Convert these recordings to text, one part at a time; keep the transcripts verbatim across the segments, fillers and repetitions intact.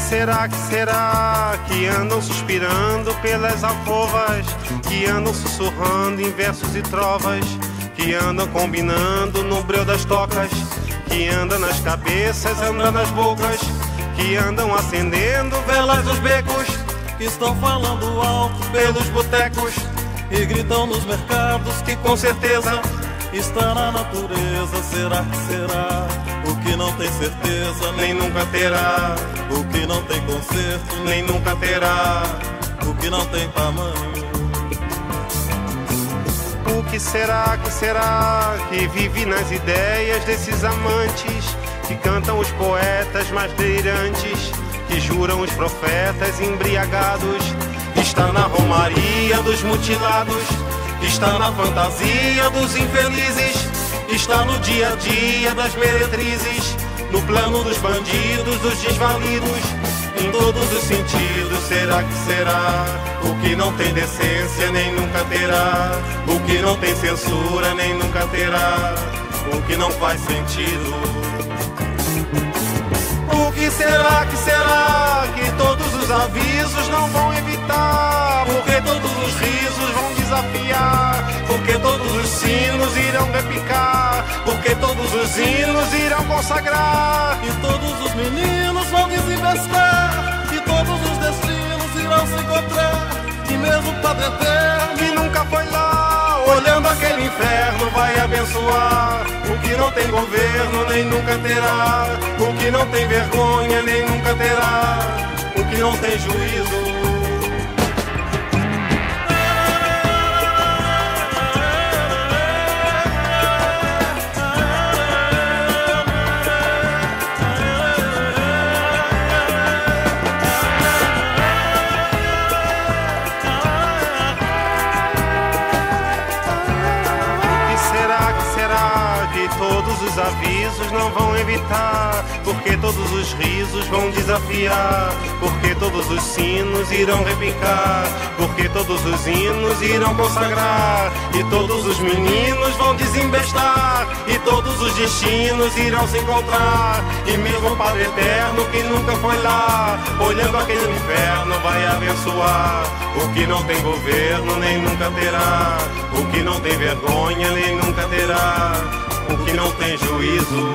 será, que será que andam suspirando pelas alcovas, que andam sussurrando em versos e trovas, que andam combinando no breu das tocas, que andam nas cabeças, andam nas bocas, que andam acendendo velas nos becos, que estão falando alto pelos botecos e gritam nos mercados, que com certeza está na natureza. Será que será o que não tem certeza, nem nunca terá, o que não tem conserto, nem nunca terá, o que não tem tamanho. O que será, que será que vive nas ideias desses amantes, que cantam os poetas mais delirantes, que juram os profetas embriagados? Está na romaria dos mutilados, está na fantasia dos infelizes, está no dia a dia das meretrizes, no plano dos bandidos, dos desvalidos, em todos os sentidos. Será que será o que não tem decência, nem nunca terá, o que não tem censura, nem nunca terá, o que não faz sentido? O que será, que será que todos os avisos não vão evitar, porque todos os risos vão desafiar, porque todos os sinos irão repicar, porque todos os hinos irão consagrar, e todos os meninos vão desinvestar, e todos os destinos irão se encontrar, e mesmo o Padre Eterno, que nunca foi lá, olhando aquele inferno, vai abençoar o que não tem governo, nem nunca terá, o que não tem vergonha, nem nunca terá, o que não tem juízo. Todos os avisos não vão evitar, porque todos os risos vão desafiar, porque todos os sinos irão repicar, porque todos os hinos irão consagrar, e todos os meninos vão desembestar, e todos os destinos irão se encontrar, e mesmo o Padre Eterno, que nunca foi lá, olhando aquele inferno, vai abençoar o que não tem governo, nem nunca terá, o que não tem vergonha, nem nunca terá, o que não tem juízo.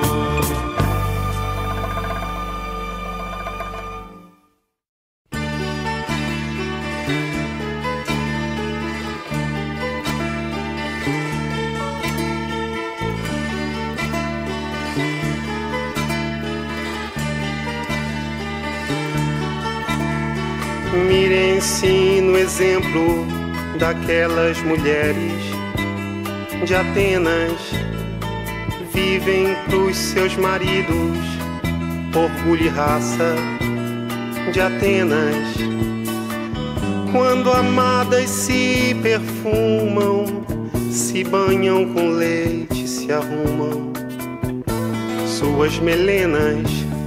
Mirem-se no exemplo daquelas mulheres de Atenas, vivem pros seus maridos, orgulho e raça de Atenas. Quando amadas se perfumam, se banham com leite, se arrumam suas melenas.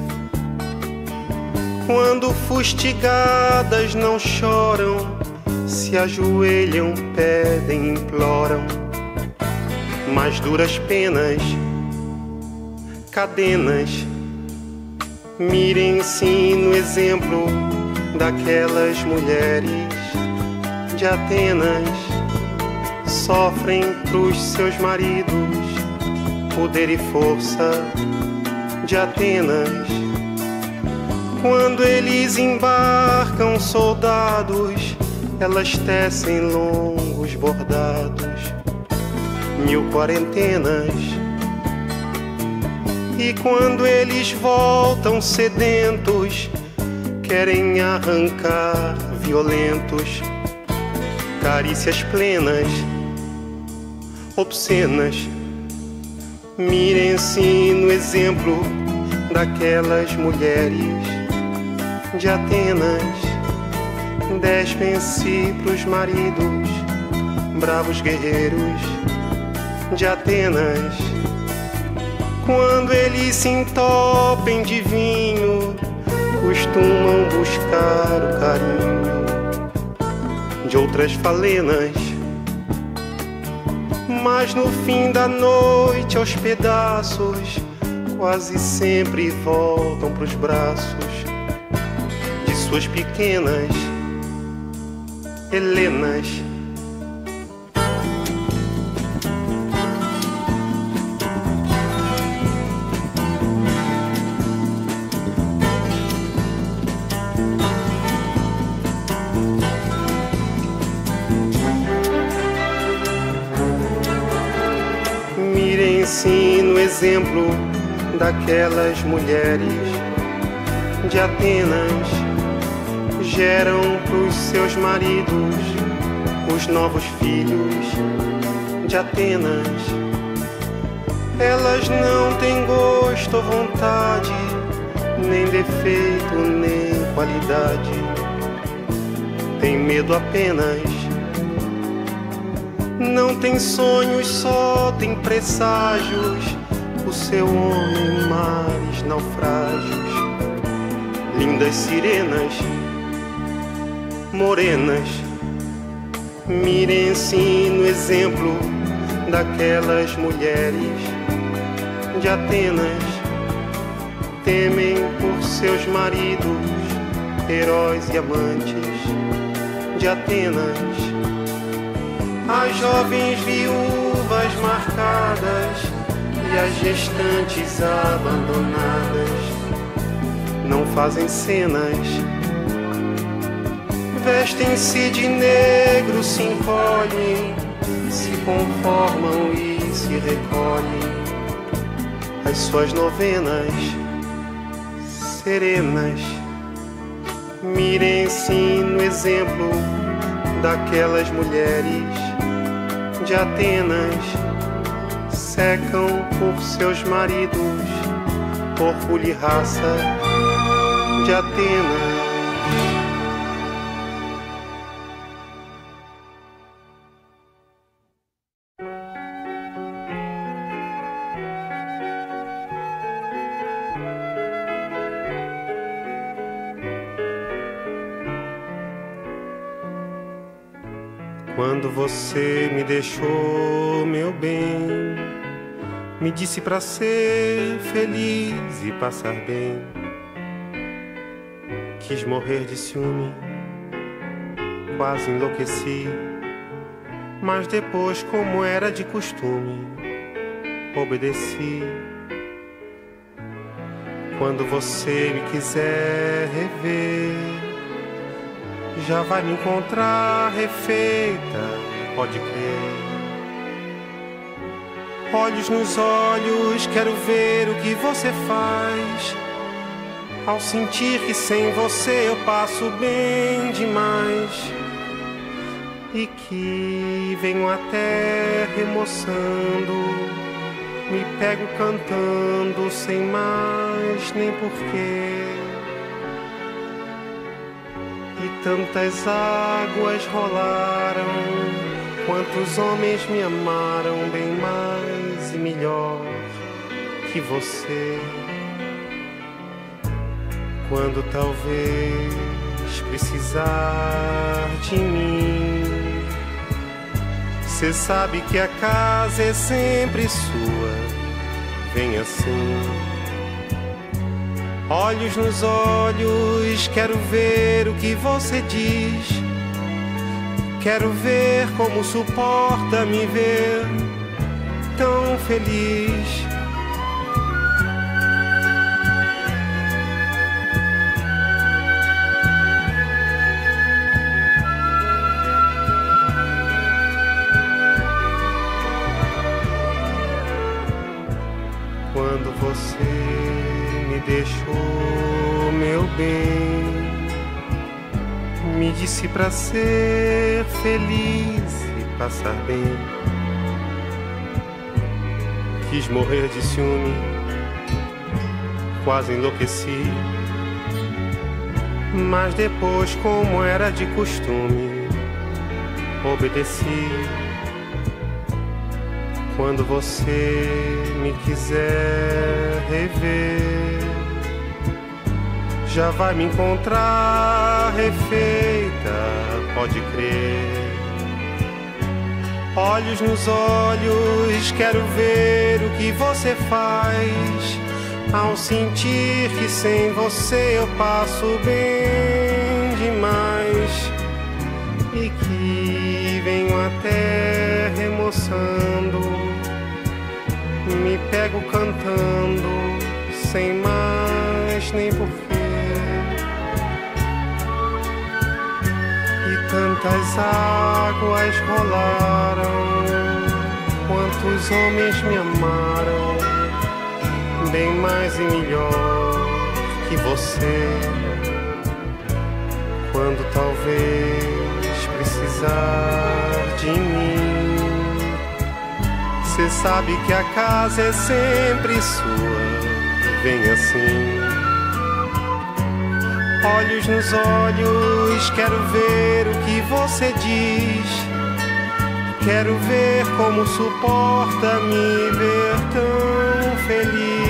Quando fustigadas não choram, se ajoelham, pedem, imploram mais duras penas, cadenas. Mirem-se no exemplo daquelas mulheres de Atenas, sofrem pros seus maridos, poder e força de Atenas. Quando eles embarcam soldados, elas tecem longos bordados, mil quarentenas. E quando eles voltam sedentos, querem arrancar violentos carícias plenas, obscenas. Mirem-se no exemplo daquelas mulheres de Atenas, despem-se pros maridos, bravos guerreiros de Atenas. Quando eles se entopem de vinho, costumam buscar o carinho de outras falenas. Mas no fim da noite, aos pedaços, quase sempre voltam pros braços suas pequenas Helenas. Mirem-se no exemplo daquelas mulheres de Atenas, geram pros seus maridos os novos filhos de Atenas. Elas não têm gosto ou vontade, nem defeito, nem qualidade. Tem medo apenas. Não tem sonhos, só tem presságios. O seu homem, mares, naufrágios. Lindas sirenas, morenas. Mirem-se no exemplo daquelas mulheres de Atenas. Temem por seus maridos, heróis e amantes de Atenas. As jovens viúvas marcadas e as gestantes abandonadas não fazem cenas. Vestem-se de negro, se encolhem, se conformam e se recolhem às suas novenas serenas. Mirem-se no exemplo daquelas mulheres de Atenas. Secam por seus maridos, orgulho e raça de Atenas. Quando você me deixou, meu bem, me disse pra ser feliz e passar bem. Quis morrer de ciúme, quase enlouqueci. Mas depois, como era de costume, obedeci. Quando você me quiser rever, já vai me encontrar refeita, pode crer. Olhos nos olhos, quero ver o que você faz. Ao sentir que sem você eu passo bem demais. E que venho até remoçando, me pego cantando sem mais nem porquê. E tantas águas rolaram, quantos homens me amaram bem mais e melhor que você. Quando talvez precisar de mim, cê sabe que a casa é sempre sua, vem assim. Olhos nos olhos, quero ver o que você diz. Quero ver como suporta me ver tão feliz. Quando você me deixou, meu bem, me disse pra ser feliz e passar bem. Quis morrer de ciúme, quase enlouqueci. Mas depois, como era de costume, obedeci. Quando você me quiser rever, já vai me encontrar refeita, pode crer. Olhos nos olhos, quero ver o que você faz. Ao sentir que sem você eu passo bem demais e que venho até remoçando, me pego cantando sem mais nem porquê. E tantas águas rolaram, quantos homens me amaram, bem mais e melhor que você. Quando talvez precisar de mim, cê sabe que a casa é sempre sua, vem assim. Olhos nos olhos, quero ver o que você diz, quero ver como suporta me ver tão feliz.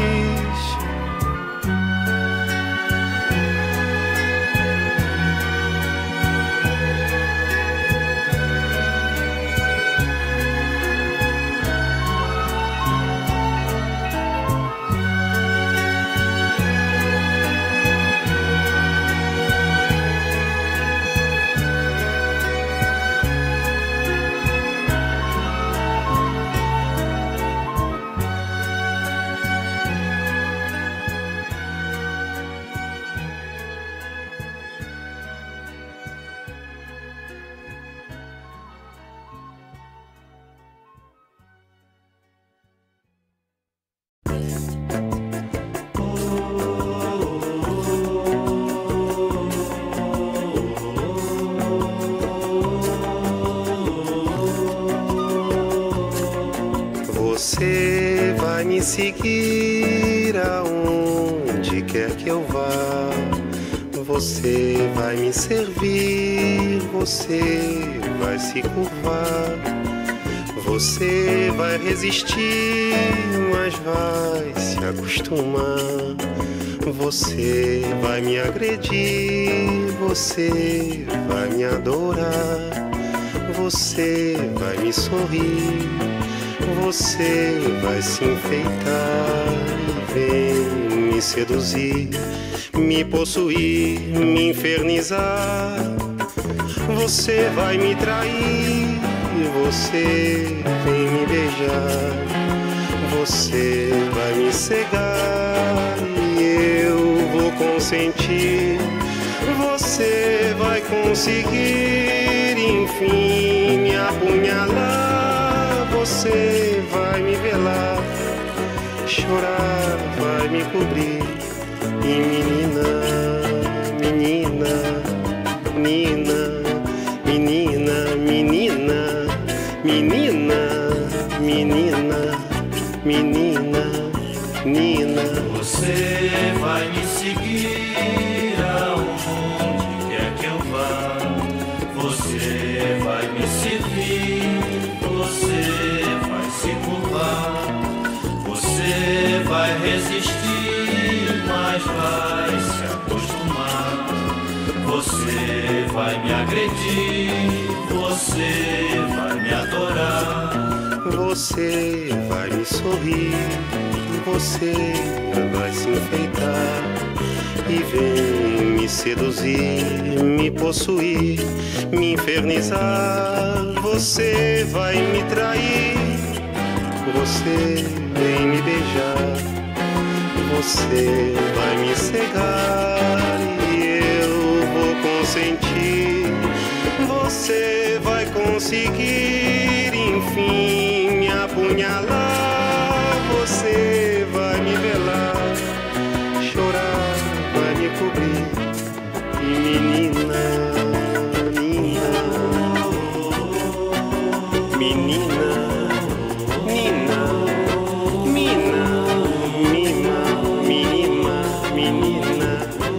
Você vai me seguir aonde quer que eu vá, você vai me servir, você vai se curvar, você vai resistir, mas vai se acostumar. Você vai me agredir, você vai me adorar, você vai me sorrir, você vai se enfeitar e vem me seduzir, me possuir, me infernizar. Você vai me trair, você vem me beijar, você vai me cegar e eu vou consentir. Você vai conseguir, enfim, me apunhalar. Você vai me velar, chorar, vai me cobrir. E menina, menina, menina, menina, menina, menina, menina, menina, menina. Você vai me seguir aonde quer que eu vá. Você vai me servir, você vai se curvar, você vai resistir, mas vai se acostumar. Você vai me agredir, você vai me adorar, você vai me sorrir, você vai se enfeitar e vem me seduzir, me possuir, me infernizar. Você vai me trair, você vem me beijar, você vai me cegar e eu vou consentir. Você vai conseguir, enfim, me apunhalar. Você vai me velar, chorar, vai me cobrir. E menina, menina, menina, menina, menina, menina, menina, menina,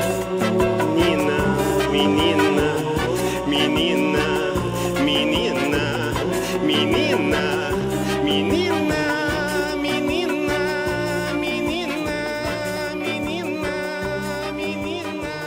menina, menina, menina, menina, menina, menina. Menina, menina, menina, menina.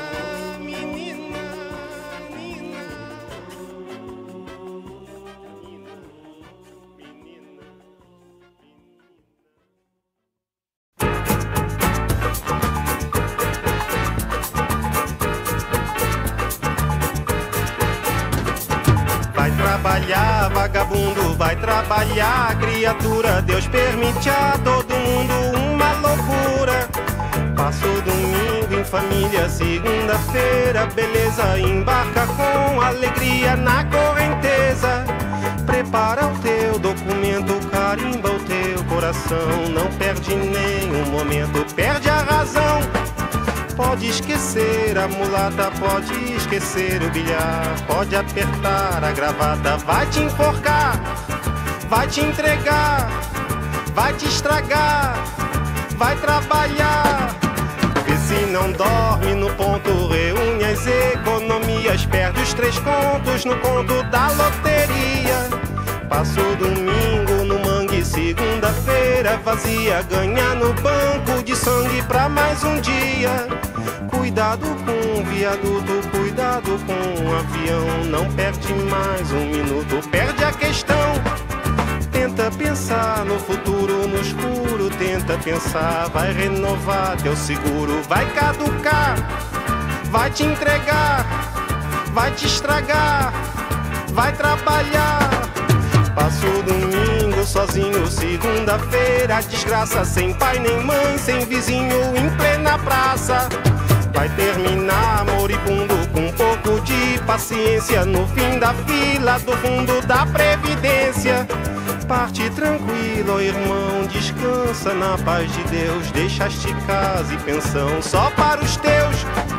trabalhar, vagabundo vai trabalhar. Criatura, Deus permite a todo mundo uma loucura. Passo domingo em família, segunda-feira, beleza. Embarca com alegria na correnteza. Prepara o teu documento, carimba o teu coração. Não perde nenhum momento, perde a razão. Pode esquecer a mulata, pode esquecer o bilhar. Pode apertar a gravata, vai te enforcar. Vai te entregar, vai te estragar. Vai trabalhar. Vê se não dorme no ponto, reúne as economias. Perde os três contos no conto da loteria. Passa o domingo no mangue, segunda-feira vazia. Ganha no banco de sangue pra mais um dia. Cuidado com o viaduto, cuidado com o avião. Não perde mais um minuto, perde a questão. Tenta pensar no futuro, no escuro, tenta pensar. Vai renovar teu seguro, vai caducar. Vai te entregar, vai te estragar. Vai trabalhar. Passo o domingo sozinho, segunda-feira, desgraça. Sem pai nem mãe, sem vizinho, em plena praça. Vai terminar moribundo com um pouco de paciência. No fim da fila do fundo da previdência. Parte tranquilo, irmão, descansa na paz de Deus. Deixaste casa e pensão só para os teus.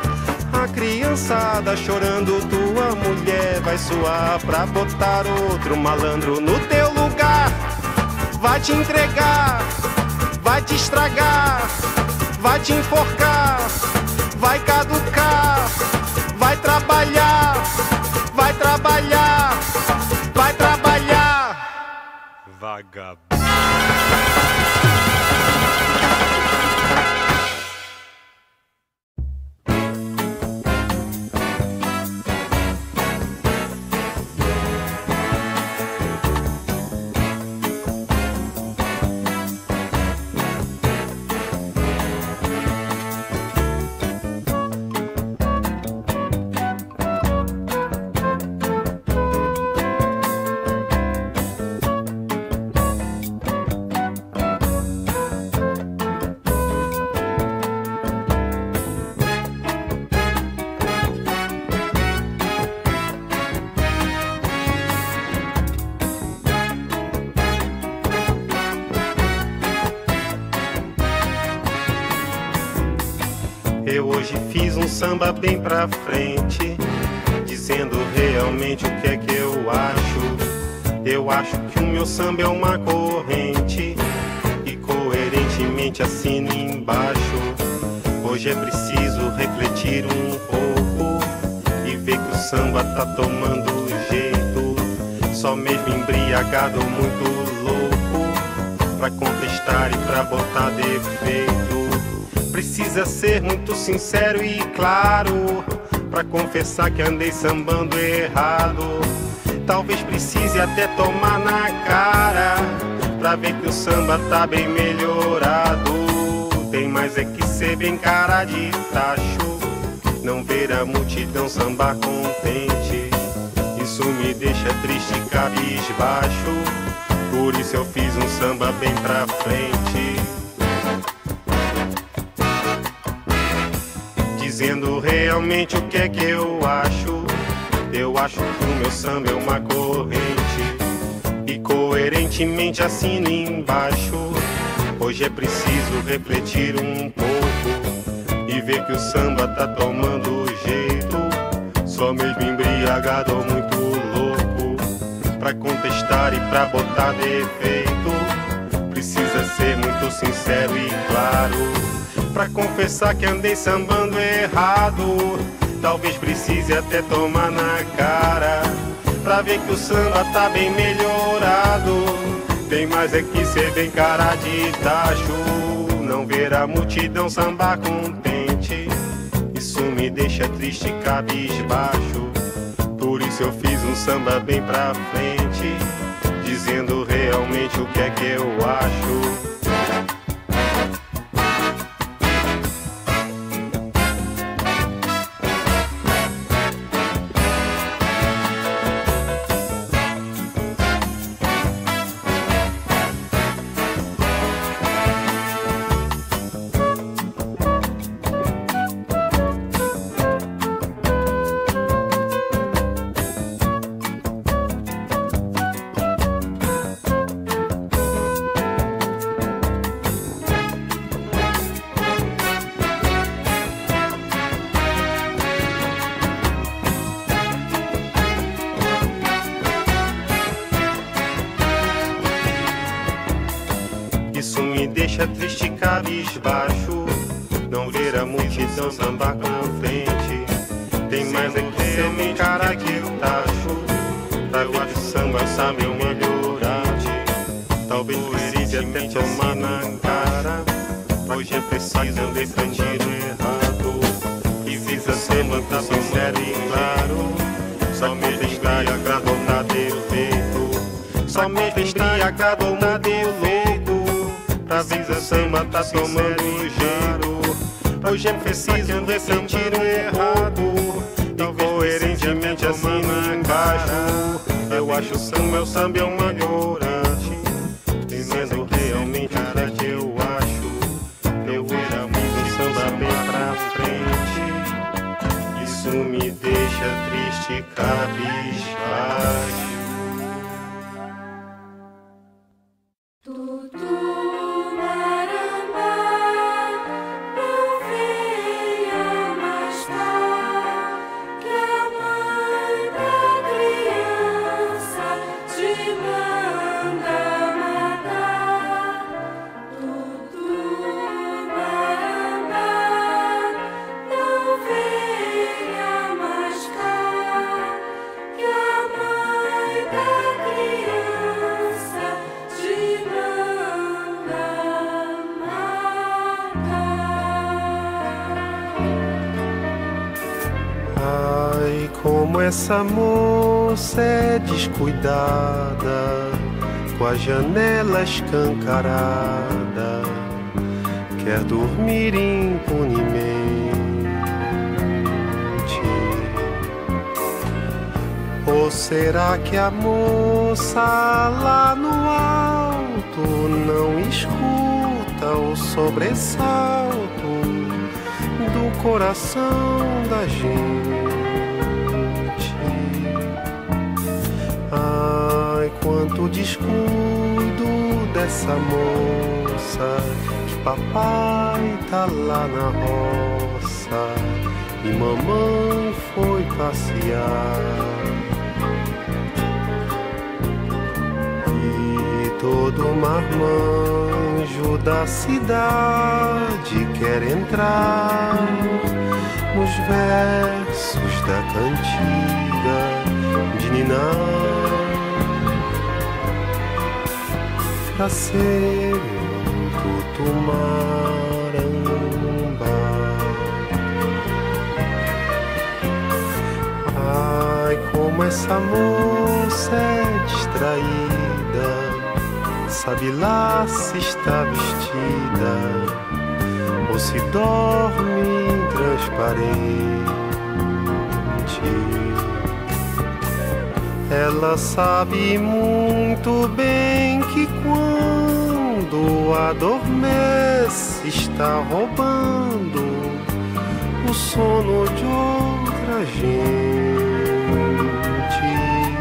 A criançada chorando, tua mulher vai suar pra botar outro malandro no teu lugar. Vai te entregar, vai te estragar, vai te enforcar, vai caducar, vai trabalhar, vai trabalhar, vai trabalhar. Vagabundo. Eu hoje fiz um samba bem pra frente, dizendo realmente o que é que eu acho. Eu acho que o meu samba é uma corrente e coerentemente assino embaixo. Hoje é preciso refletir um pouco e ver que o samba tá tomando jeito. Só mesmo embriagado, muito louco, pra contestar e pra botar defeito. Precisa ser muito sincero e claro pra confessar que andei sambando errado. Talvez precise até tomar na cara pra ver que o samba tá bem melhorado. Tem mais é que ser bem cara de tacho, não ver a multidão sambar contente. Isso me deixa triste e cabisbaixo, por isso eu fiz um samba bem pra frente. Dizendo realmente o que é que eu acho. Eu acho que o meu samba é uma corrente e coerentemente assino embaixo. Hoje é preciso refletir um pouco e ver que o samba tá tomando jeito. Só mesmo embriagado ou muito louco pra contestar e pra botar defeito. Precisa ser muito sincero e claro pra confessar que andei sambando errado. Talvez precise até tomar na cara pra ver que o samba tá bem melhorado. Tem mais é que ser bem cara de tacho, não ver a multidão sambar contente. Isso me deixa triste e cabisbaixo, por isso eu fiz um samba bem pra frente, dizendo realmente o que é que eu acho. deixa triste cabisbaixo. Não ver a multidão sambar na frente. Tem mais é que ser um cara que eu tacho. Pra ver o samba sabe eu melhorar. Talvez precise até tomar na cara. Hoje é preciso defender o errado. E visa ser manter sincero e claro. Só me vestir agradou na defeito. Só me vestir agradou na defeito. Pra visa samba tá tomando giro. Hoje é preciso ressentir o errado. E coerentemente assim no embaixo. Eu acho o samba, o samba é uma melhorante. Dizendo realmente o que eu acho. Eu era muito samba bem pra frente. Isso me deixa triste, cabisbaixo. Como essa moça é descuidada, com a janela escancarada, quer dormir impunemente. Ou será que a moça lá no alto não escuta o sobressalto do coração da gente? Ai, quanto descuido dessa moça, que papai tá lá na roça e mamãe foi passear. E todo marmanjo da cidade quer entrar nos versos da cantiga de ninar, pra ser um tutumarambá. Ai, como essa moça é distraída, sabe lá se está vestida ou se dorme transparente. Ela sabe muito bem que quando adormece está roubando o sono de outra gente.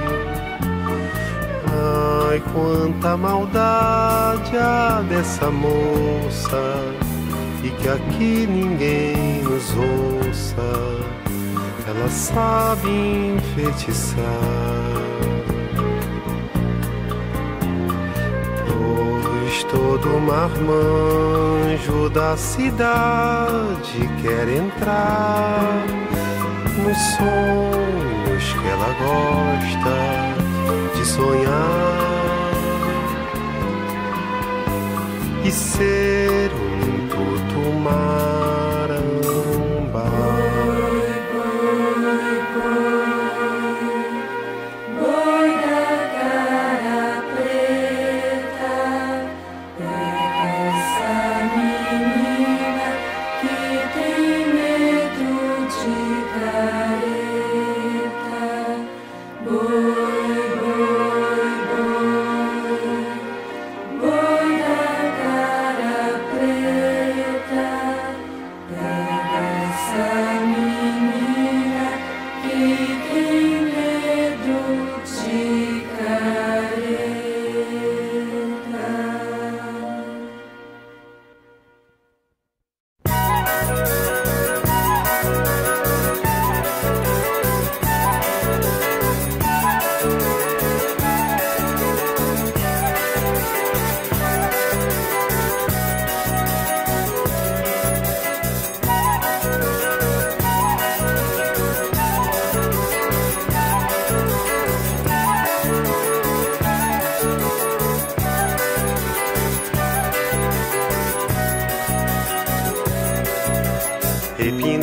Ai, quanta maldade há dessa moça, e que aqui ninguém nos ouça. Ela sabe enfeitiçar, pois todo marmanjo da cidade quer entrar nos sonhos que ela gosta de sonhar e ser um tutumarambá. Boi da cara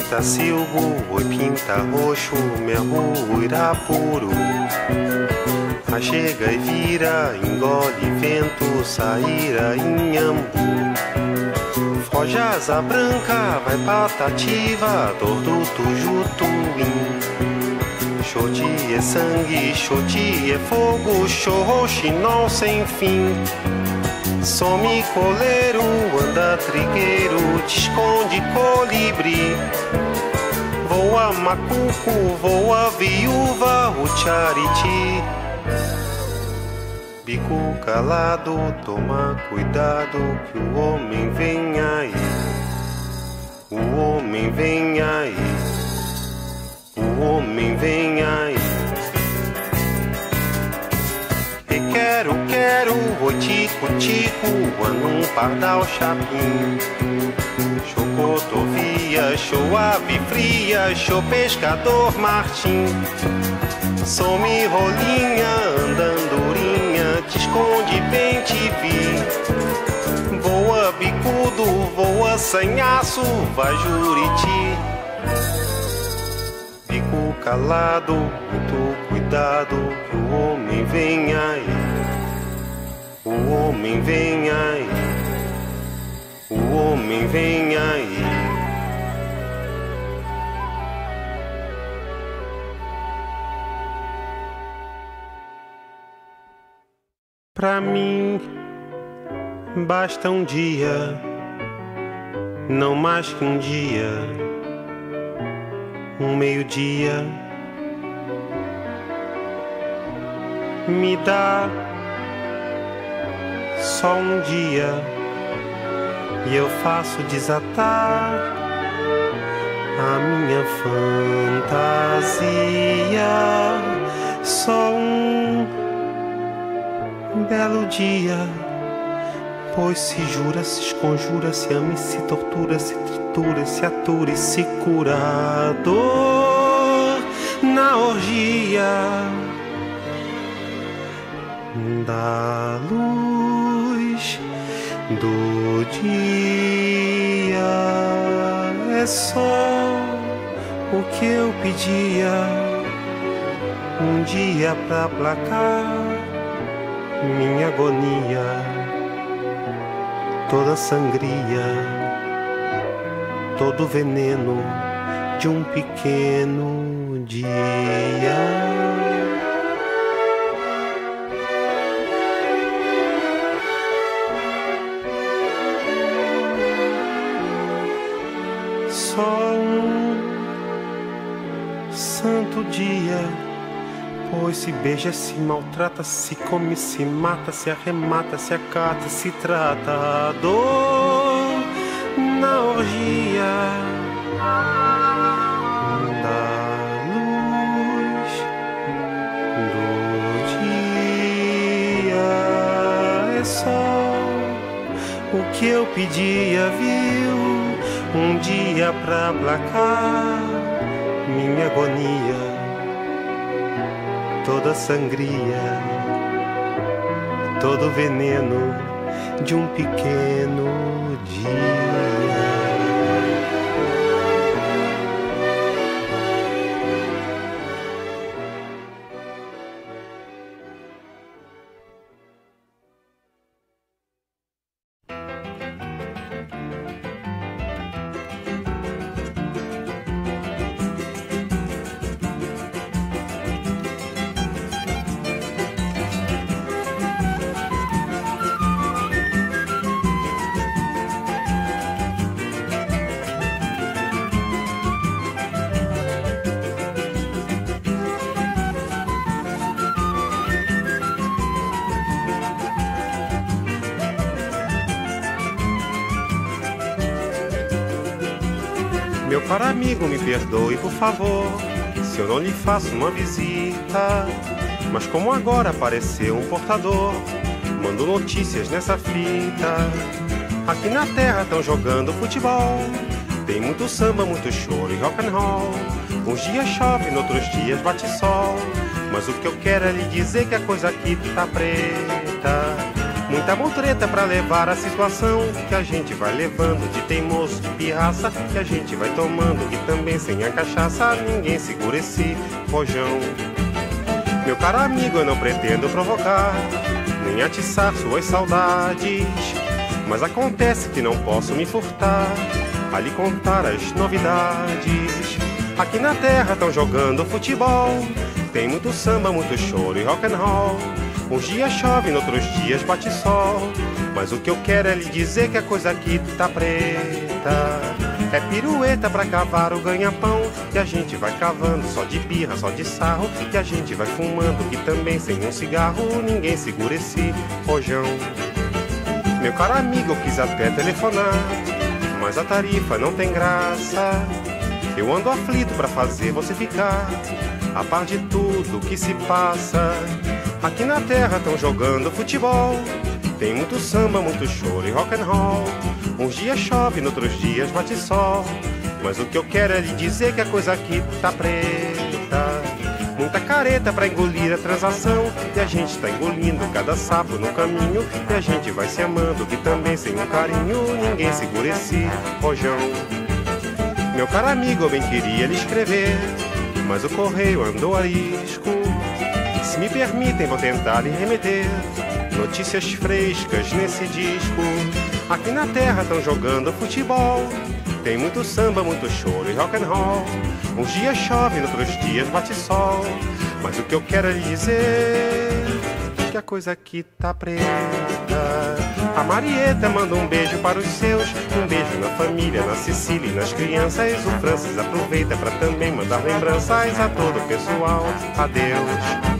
pinta silbo, oi pinta roxo, mergulho irapuru. A chega e vira, engole vento, saíra inhambu. Foge asa branca, vai patativa, tordo tujutuim. Xoti é sangue, xoti é fogo, xorroxinol sem fim. Some coleiro, anda trigueiro, te esconde colibri. Voa macuco, voa viúva, o chariti. Bico calado, toma cuidado que o homem vem aí. O homem vem aí. O homem vem aí. E quero, quero, o tico, tico, num pardal chapim. Chocotovia, show ave fria, show pescador Martim. Some rolinha, andandurinha, te esconde bem te vi. Voa bicudo, voa sanhaço, vai Juriti. Fico calado, muito cuidado, que o homem vem aí. O homem vem aí. O homem vem aí. Pra mim basta um dia, não mais que um dia, um meio-dia. Me dá só um dia e eu faço desatar a minha fantasia. Só um belo dia, pois se jura, se esconjura, se ama e se tortura, se tritura, se atura e se cura. Dor na orgia da luz do dia. É só o que eu pedia, um dia pra aplacar minha agonia, toda sangria, todo veneno de um pequeno dia. Só um santo dia, pois se beija, se maltrata, se come, se mata, se arremata, se acata, se trata. A dor na orgia da luz do dia. É só o que eu pedia, viu? Um dia pra aplacar minha agonia, toda sangria, todo veneno de um pequeno dia. Meu caro amigo, me perdoe, por favor, se eu não lhe faço uma visita. Mas como agora apareceu um portador, mando notícias nessa fita. Aqui na terra tão jogando futebol, tem muito samba, muito choro e rock and roll. Uns dias chove, noutros dias bate sol, mas o que eu quero é lhe dizer que a coisa aqui tá preta. Muita mutreta pra levar a situação que a gente vai levando de teimoso, de pirraça, que a gente vai tomando, que também sem a cachaça ninguém segura esse rojão. Meu caro amigo, eu não pretendo provocar, nem atiçar suas saudades, mas acontece que não posso me furtar a lhe contar as novidades. Aqui na terra tão jogando futebol, tem muito samba, muito choro e rock and roll. Uns dias chove, noutros dias bate sol, mas o que eu quero é lhe dizer que a coisa aqui tá preta. É pirueta pra cavar o ganha-pão, que a gente vai cavando só de birra, só de sarro, que a gente vai fumando, que também sem um cigarro ninguém segura esse rojão. Meu caro amigo, eu quis até telefonar, mas a tarifa não tem graça. Eu ando aflito pra fazer você ficar a par de tudo que se passa. Aqui na terra tão jogando futebol, tem muito samba, muito choro e rock and roll. Uns dias chove, noutros dias bate sol, mas o que eu quero é lhe dizer que a coisa aqui tá preta. Muita careta pra engolir a transação, e a gente tá engolindo cada sapo no caminho, e a gente vai se amando, que também sem um carinho ninguém segura esse rojão. Meu caro amigo, eu bem queria lhe escrever, mas o correio andou a risco. Se me permitem, vou tentar lhe remeter notícias frescas nesse disco. Aqui na terra tão jogando futebol, tem muito samba, muito choro e rock and roll. Uns dias chove, noutros dias bate sol, mas o que eu quero é lhe dizer que a coisa aqui tá preta. A Marieta manda um beijo para os seus, um beijo na família, na Sicília e nas crianças. O Francis aproveita para também mandar lembranças a todo o pessoal. Adeus.